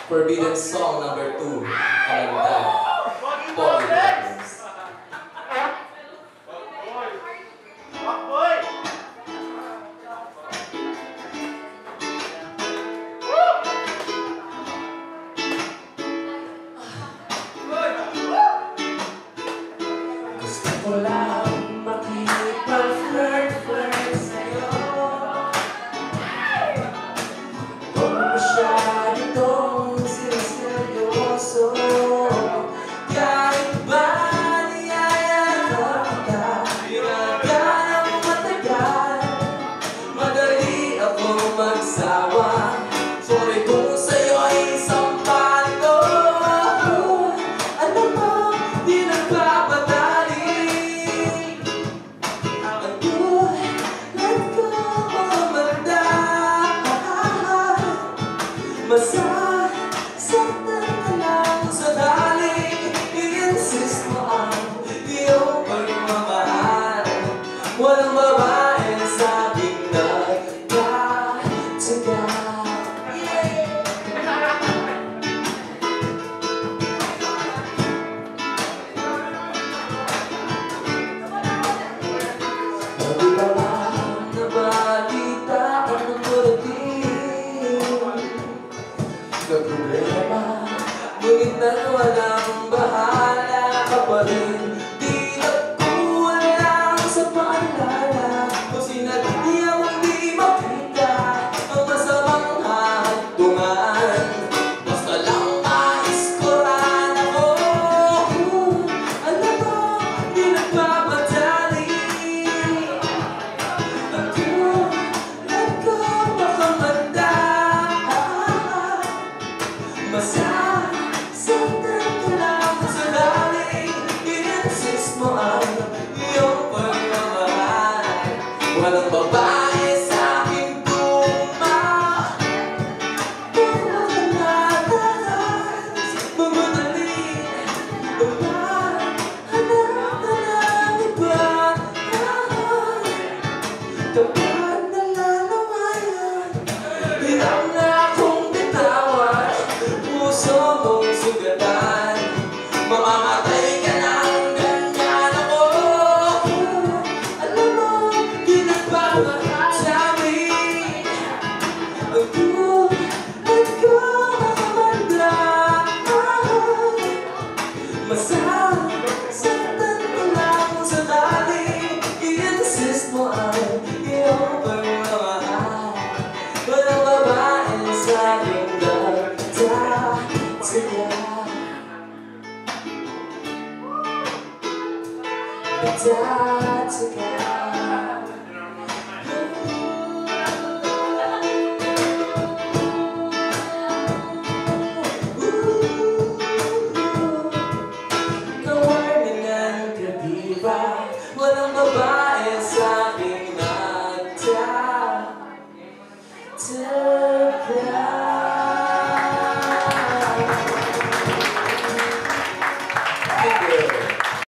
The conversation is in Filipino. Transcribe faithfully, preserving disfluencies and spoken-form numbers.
Forbidden Song number two. Kamanda. Pogi Problems. Gusto ko lang makipag-flirt-flirt sa'yo. Huwag masyado itong siniseryoso. Kahit ba niyayakap kita, hinaganang matagal, madali akong magsawa. Sorry kung sa'yo ay isang palito. Alam mo, di nagpapadali. Ang good, let go, mamanda. Masasaktan ka lang sa daling i-insist mo ang iyong pagmamahal. Walang babae sa aking nagkataga. Mabilang na balita ang darating. Problema, ngunit walang bahala ka pa rin. Di nagkulang sa paalala kung sinadya mong di makita ang masamang hatungan. Basta lang maiskoran ako. Alam mo, di nagpapadali. Ang tulad ko makamanda. Masasaktan ka lang sa daling i-insist mo ang iyong pagmamahal. Walang babae sa aking tuma. Kung makanatahan, mamadali, magpahanap na ng iba. Kapag nalalawayan, hirap na akong bitawan. Puso mong sugatan, mamamatay ka ng ganyan ako. Alam mo, di nagpapasabi. Ang tulad ko makamanda. Masasaktan ka lang sa daling i-insist mo ang iyong pagmamahal. Walang babae sa aking nagtataga. Nagtataga.